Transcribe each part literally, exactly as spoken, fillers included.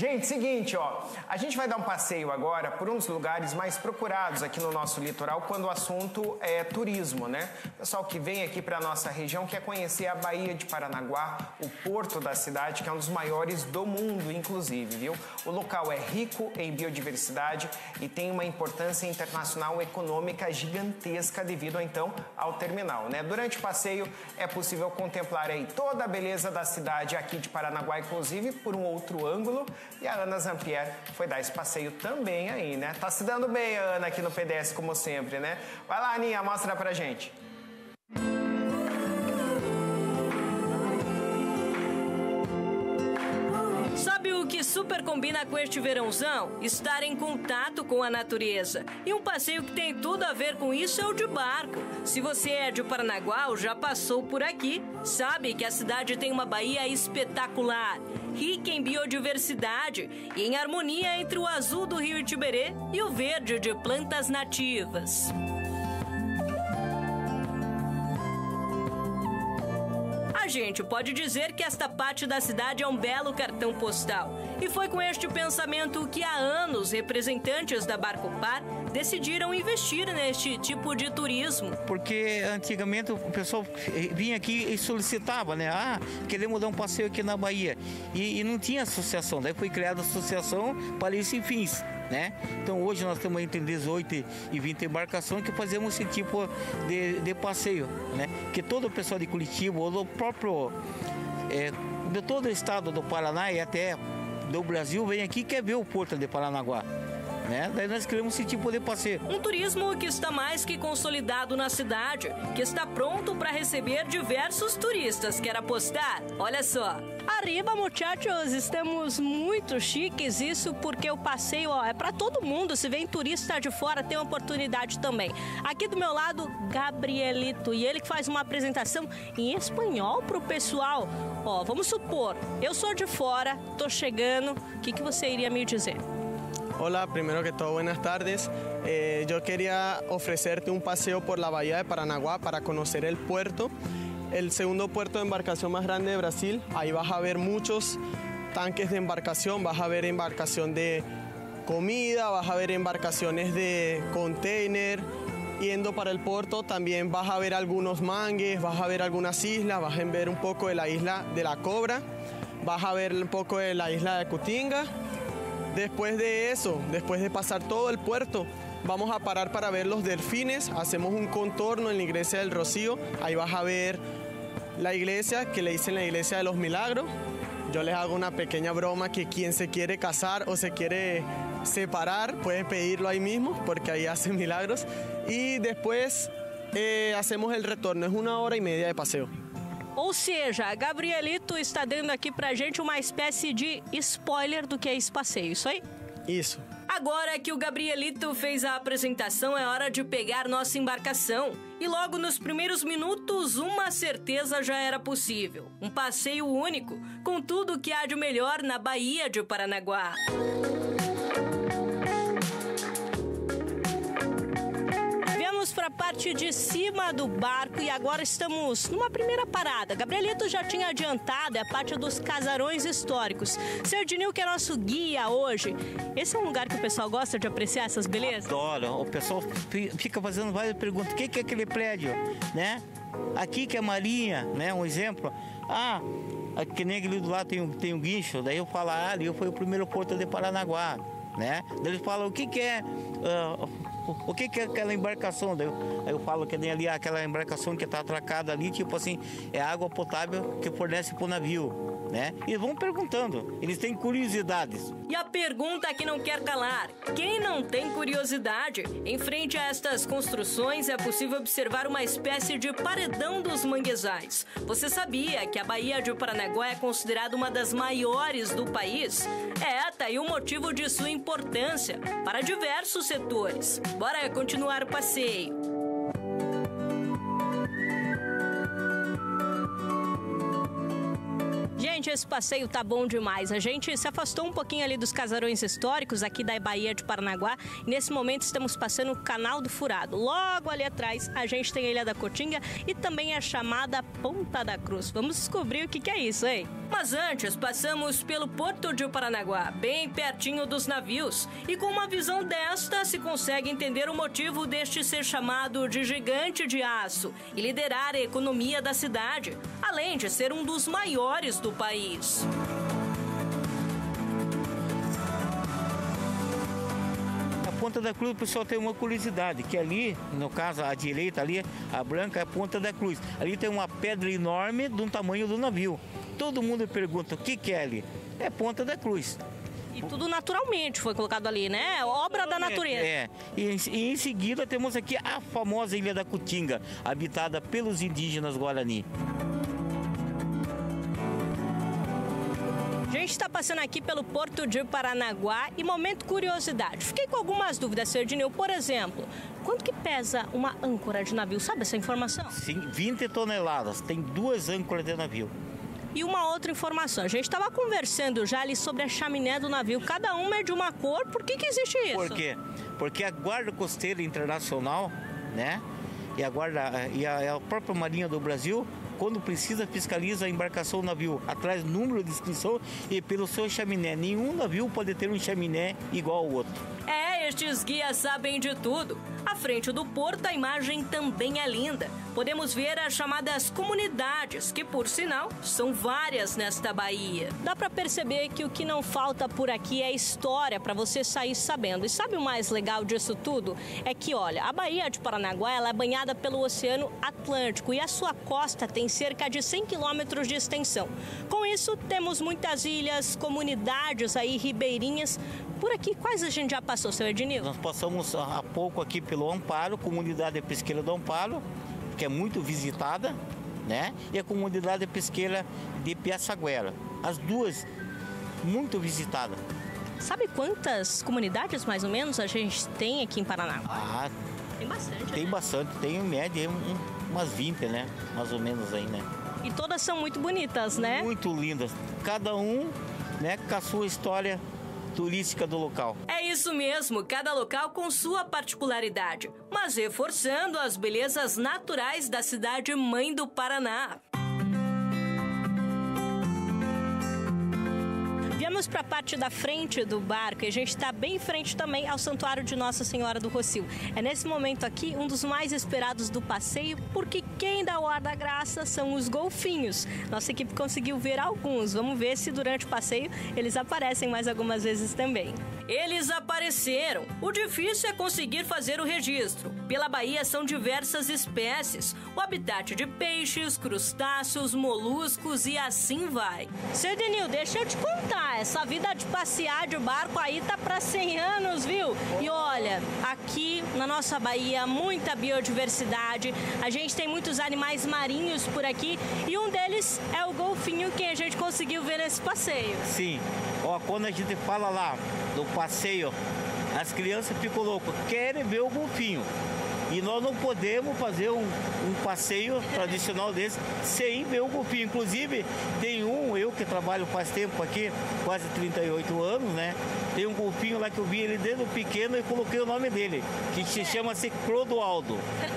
Gente, seguinte, ó, a gente vai dar um passeio agora por um dos lugares mais procurados aqui no nosso litoral quando o assunto é turismo, né? O pessoal que vem aqui para nossa região quer conhecer a Baía de Paranaguá, o porto da cidade, que é um dos maiores do mundo, inclusive, viu? O local é rico em biodiversidade e tem uma importância internacional econômica gigantesca devido, então, ao terminal, né? Durante o passeio é possível contemplar aí toda a beleza da cidade aqui de Paranaguá, inclusive por um outro ângulo. E a Ana Zampier foi dar esse passeio também aí, né? Tá se dando bem, a Ana, aqui no P D S, como sempre, né? Vai lá, Aninha, mostra pra gente. Sabe o que super combina com este verãozão? Estar em contato com a natureza. E um passeio que tem tudo a ver com isso é o de barco. Se você é de Paranaguá ou já passou por aqui, sabe que a cidade tem uma baía espetacular, rica em biodiversidade e em harmonia entre o azul do rio Itiberê e o verde de plantas nativas. A gente pode dizer que esta parte da cidade é um belo cartão postal. E foi com este pensamento que há anos representantes da Barcopar decidiram investir neste tipo de turismo. Porque antigamente o pessoal vinha aqui e solicitava, né? Ah, queremos dar um passeio aqui na Bahia. E, e não tinha associação, daí foi criada a associação para esses fins. Né? Então hoje nós temos entre dezoito e vinte embarcações que fazemos esse tipo de, de passeio, né? Que todo o pessoal de Curitiba ou do próprio é, de todo o estado do Paraná e até do Brasil vem aqui e quer ver o porto de Paranaguá. Né? Daí nós criamos esse tipo de passeio. Um turismo que está mais que consolidado na cidade, que está pronto para receber diversos turistas. Quer apostar? Olha só. Arriba, muchachos, estamos muito chiques, isso porque o passeio ó, é para todo mundo. Se vem turista de fora, tem oportunidade também. Aqui do meu lado, Gabrielito, e ele que faz uma apresentação em espanhol para o pessoal. Ó, vamos supor, eu sou de fora, tô chegando, o que, que você iria me dizer? Hola, primero que todo, buenas tardes. Eh, yo quería ofrecerte un paseo por la bahía de Paranaguá para conocer el puerto, el segundo puerto de embarcación más grande de Brasil. Ahí vas a ver muchos tanques de embarcación, vas a ver embarcación de comida, vas a ver embarcaciones de container. Yendo para el puerto también vas a ver algunos mangues, vas a ver algunas islas, vas a ver un poco de la isla de la Cobra, vas a ver un poco de la isla de Cutinga. Después de eso, después de pasar todo el puerto, vamos a parar para ver los delfines. Hacemos un contorno en la iglesia del Rocío. Ahí vas a ver la iglesia, que le dicen la iglesia de los milagros. Yo les hago una pequeña broma que quien se quiere casar o se quiere separar puede pedirlo ahí mismo, porque ahí hacen milagros. Y después eh, hacemos el retorno. Es una hora y media de paseo. Ou seja, Gabrielito está dando aqui pra gente uma espécie de spoiler do que é esse passeio, isso aí? Isso. Agora que o Gabrielito fez a apresentação, é hora de pegar nossa embarcação. E logo nos primeiros minutos, uma certeza já era possível. Um passeio único, com tudo que há de melhor na Baía de Paranaguá. Para a parte de cima do barco e agora estamos numa primeira parada. Gabrielito já tinha adiantado, é a parte dos casarões históricos. Seu Dinil, que é nosso guia hoje, esse é um lugar que o pessoal gosta de apreciar essas belezas? Adoro. O pessoal fica fazendo várias perguntas. O que é aquele prédio, né? Aqui que é Marinha, né? Um exemplo. Ah, que nem aquele do lado tem um, tem um guincho. Daí eu falo, ah, ali foi o primeiro porto de Paranaguá, né? Daí eles falam, o que que é... Uh, O que que é aquela embarcação? Daí eu, eu falo que nem ali aquela embarcação que está atracada ali, tipo assim, é água potável que fornece para o navio, né? E vão perguntando, eles têm curiosidades. E a pergunta que não quer calar, quem não tem curiosidade? Em frente a estas construções é possível observar uma espécie de paredão dos manguezais. Você sabia que a Baía de Paranaguá é considerada uma das maiores do país? É, tá aí o motivo de sua importância para diversos setores. Bora continuar o passeio. Gente, esse passeio tá bom demais. A gente se afastou um pouquinho ali dos casarões históricos aqui da Baía de Paranaguá. E nesse momento estamos passando o Canal do Furado. Logo ali atrás a gente tem a Ilha da Cotinga e também a chamada Ponta da Cruz. Vamos descobrir o que, que é isso, hein? Mas antes passamos pelo Porto de Paranaguá, bem pertinho dos navios. E com uma visão desta se consegue entender o motivo deste ser chamado de gigante de aço e liderar a economia da cidade, além de ser um dos maiores do país. A Ponta da Cruz, o pessoal tem uma curiosidade, que ali, no caso, à direita ali, a branca é a Ponta da Cruz. Ali tem uma pedra enorme do tamanho do navio. Todo mundo pergunta, o que que é ali? É Ponta da Cruz. E tudo naturalmente foi colocado ali, né? Obra da natureza. É, e em, e em seguida temos aqui a famosa Ilha da Cotinga, habitada pelos indígenas Guarani. A gente está passando aqui pelo Porto de Paranaguá e momento curiosidade. Fiquei com algumas dúvidas, Serdineu. Por exemplo, quanto que pesa uma âncora de navio? Sabe essa informação? Sim, vinte toneladas. Tem duas âncoras de navio. E uma outra informação, a gente estava conversando já ali sobre a chaminé do navio, cada uma é de uma cor, por que que existe isso? Por quê? Porque a Guarda Costeira Internacional, né, e a, guarda, e a, a própria Marinha do Brasil, quando precisa, fiscaliza a embarcação do navio, atrás número de inscrição e pelo seu chaminé. Nenhum navio pode ter um chaminé igual ao outro. É, estes guias sabem de tudo. À frente do porto, a imagem também é linda. Podemos ver as chamadas comunidades, que, por sinal, são várias nesta baía. Dá para perceber que o que não falta por aqui é história para você sair sabendo. E sabe o mais legal disso tudo? É que, olha, a Baía de Paranaguá ela é banhada pelo Oceano Atlântico e a sua costa tem cerca de cem quilômetros de extensão. Com isso, temos muitas ilhas, comunidades aí, ribeirinhas. Por aqui, quais a gente já passou, seu Ednilson? Nós passamos há pouco aqui pelo Amparo, comunidade pesqueira do Amparo, que é muito visitada, né? E a comunidade pesqueira de Piaçaguera. As duas muito visitadas. Sabe quantas comunidades, mais ou menos, a gente tem aqui em Paraná? Ah, tem bastante, Tem né? bastante, tem em média um, umas vinte, né? Mais ou menos aí, né? E todas são muito bonitas, né? Muito lindas. Cada um, né, com a sua história turística do local. É isso mesmo, cada local com sua particularidade, mas reforçando as belezas naturais da cidade mãe do Paraná. Viemos para a parte da frente do barco e a gente está bem em frente também ao Santuário de Nossa Senhora do Rocio. É nesse momento aqui um dos mais esperados do passeio, porque quem dá o ar da graça são os golfinhos. Nossa equipe conseguiu ver alguns. Vamos ver se durante o passeio eles aparecem mais algumas vezes também. Eles apareceram. O difícil é conseguir fazer o registro. Pela Bahia são diversas espécies. O habitat de peixes, crustáceos, moluscos e assim vai. Seu Denil, deixa eu te contar. Essa vida de passear de barco aí tá para cem anos, viu? E olha, aqui na nossa Bahia, muita biodiversidade. A gente tem muitos animais marinhos por aqui e um deles é o golfinho que a gente conseguiu ver nesse passeio. Sim. Ó, quando a gente fala lá do passeio, as crianças ficam loucas, querem ver o golfinho. E nós não podemos fazer um, um passeio tradicional desse sem ver o golfinho. Inclusive, tem um, eu que trabalho faz tempo aqui, quase trinta e oito anos, né? Tem um golfinho lá que eu vi ele desde pequeno e coloquei o nome dele, que se chama-se Clodoaldo.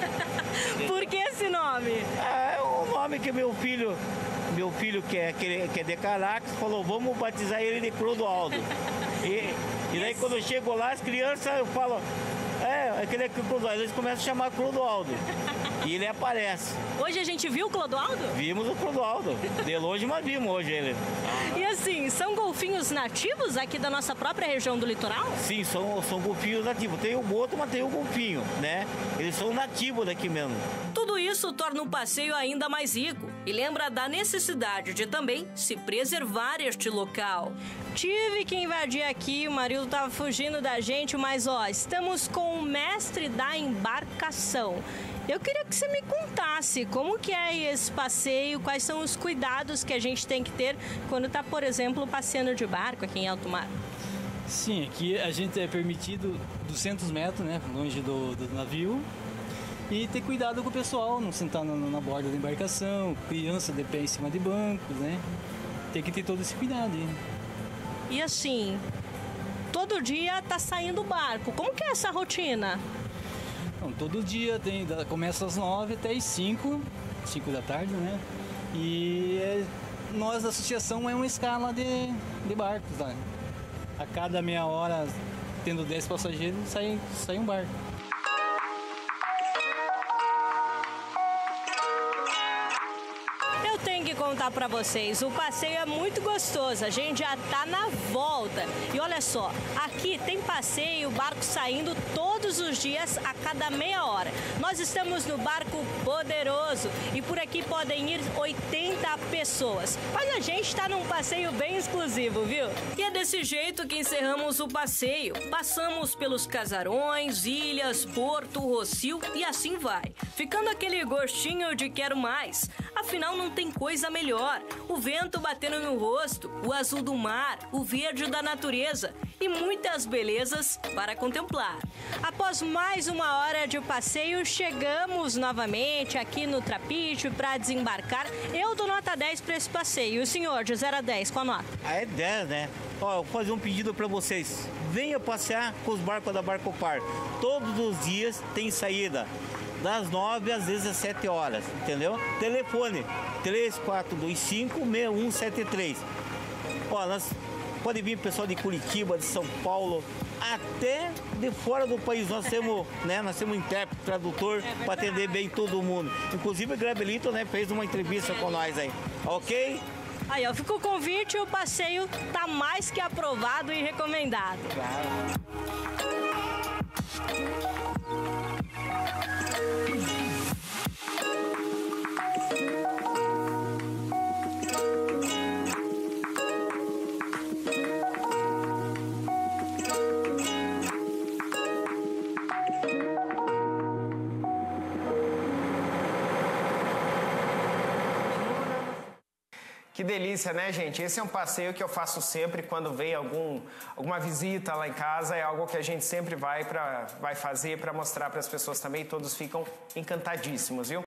Por que esse nome? É o nome que meu filho... Meu filho, que é, que é de Caracas, falou, vamos batizar ele de Clodoaldo. E, e daí quando eu chego lá, as crianças, eu falo, é, aquele é Clodoaldo. Eles começam a chamar Clodoaldo. E ele aparece. Hoje a gente viu o Clodoaldo? Vimos o Clodoaldo. De longe, mas vimos hoje ele. E assim, são golfinhos nativos aqui da nossa própria região do litoral? Sim, são, são golfinhos nativos. Tem o boto, mas tem o golfinho, né? Eles são nativos daqui mesmo. Tudo isso torna o passeio ainda mais rico e lembra da necessidade de também se preservar este local. Tive que invadir aqui, o marido estava fugindo da gente, mas ó, estamos com o mestre da embarcação. Eu queria que você me contasse como que é esse passeio, quais são os cuidados que a gente tem que ter quando está, por exemplo, passeando de barco aqui em alto mar. Sim, aqui a gente é permitido duzentos metros, né, longe do, do navio. E ter cuidado com o pessoal, não sentar na, na borda da embarcação, criança de pé em cima de bancos, né? tem que ter todo esse cuidado aí. E assim, todo dia tá saindo barco. Como que é essa rotina? Então, todo dia tem, começa às nove até às cinco, cinco da tarde, né? E é, nós da associação é uma escala de, de barcos, tá? A cada meia hora, tendo dez passageiros, sai, sai um barco. Eu tenho que contar pra vocês, o passeio é muito gostoso, a gente já tá na volta. E olha só, aqui tem passeio, barco saindo todos os dias a cada meia hora. Nós estamos no barco Poderoso e por aqui podem ir oitenta pessoas. Mas a gente tá num passeio bem exclusivo, viu? E é desse jeito que encerramos o passeio. Passamos pelos casarões, ilhas, Porto, Rossio e assim vai. Ficando aquele gostinho de quero mais. Afinal, não tem coisa melhor. O vento batendo no rosto, o azul do mar, o verde da natureza e muitas belezas para contemplar. Após mais uma hora de passeio, chegamos novamente aqui no Trapiche para desembarcar. Eu dou nota dez para esse passeio. E o senhor, de zero a dez, qual a nota? Ah, é dez, né? Ó, eu vou fazer um pedido para vocês. Venha passear com os barcos da Barcopar. Todos os dias tem saída. Das nove às dezessete horas, entendeu? Telefone três quatro dois cinco, seis um sete três. Ó, nós pode vir pessoal de Curitiba, de São Paulo, até de fora do país. Nós temos, né, nós temos um intérprete, tradutor, é para atender bem todo mundo. Inclusive o Grebelito, né, fez uma entrevista com nós aí, ok? Aí, ó, fica o convite, o passeio tá mais que aprovado e recomendado. Claro. Que delícia, né, gente? Esse é um passeio que eu faço sempre quando vem algum, alguma visita lá em casa. É algo que a gente sempre vai, pra, vai fazer para mostrar para as pessoas também. Todos ficam encantadíssimos, viu?